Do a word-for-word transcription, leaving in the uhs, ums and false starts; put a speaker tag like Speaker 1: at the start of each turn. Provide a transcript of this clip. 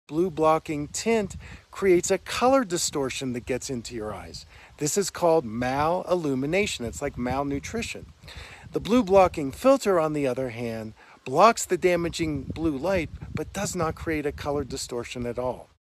Speaker 1: blue blocking tint creates a color distortion that gets into your eyes. This is called malillumination. It's like malnutrition. The blue blocking filter, on the other hand, blocks the damaging blue light but does not create a color distortion at all.